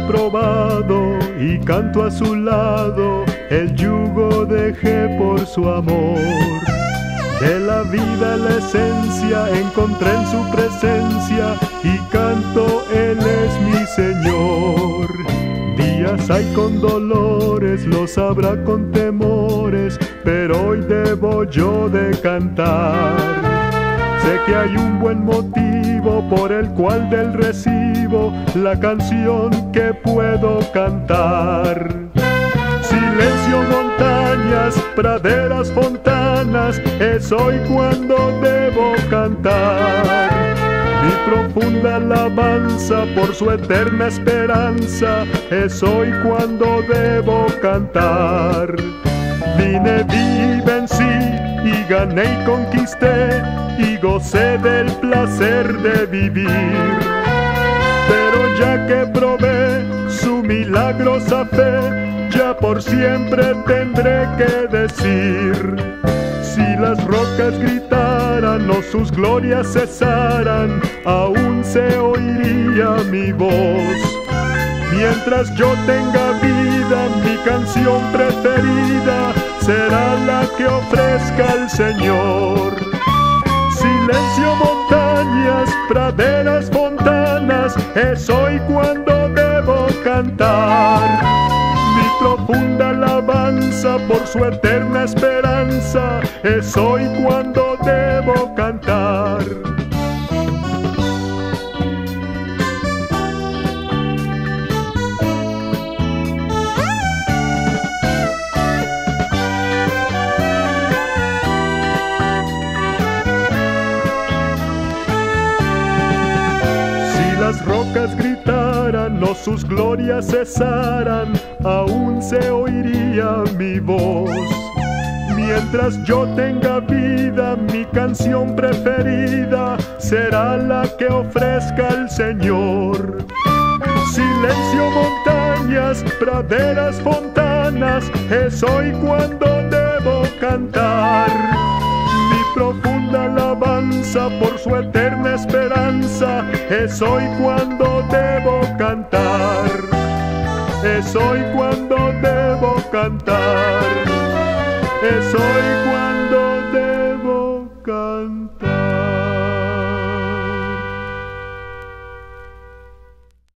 probado y canto a su lado, el yugo dejé por su amor. De la vida la esencia encontré en su presencia y canto, Él es mi Señor. Días hay con dolores, los habrá con temores, pero hoy debo yo de cantar. Sé que hay un buen motivo por el cual del recibo la canción que puedo cantar. Silencio, montañas, praderas, fontanas, es hoy cuando debo cantar. Mi profunda alabanza por su eterna esperanza, es hoy cuando debo cantar. Vine, vi, vencí y gané y conquisté y gocé del placer de vivir. Pero ya que probé su milagrosa fe, ya por siempre tendré que decir: si las rocas gritaran o sus glorias cesaran, aún se oiría mi voz. Mientras yo tenga vida, mi canción preferida será la que ofrezca el Señor. Silencio, montañas, praderas, fontanas, es hoy cuando debo cantar. Mi profunda alabanza por su eterna esperanza, es hoy cuando debo cantar. Las rocas gritaran o sus glorias cesaran, aún se oiría mi voz. Mientras yo tenga vida, mi canción preferida será la que ofrezca el Señor. Silencio, montañas, praderas, fontanas, es hoy cuando debo cantar. Mi profunda alabanza por su eterna esperanza, es hoy cuando debo cantar. Es hoy cuando debo cantar. Es hoy cuando debo cantar.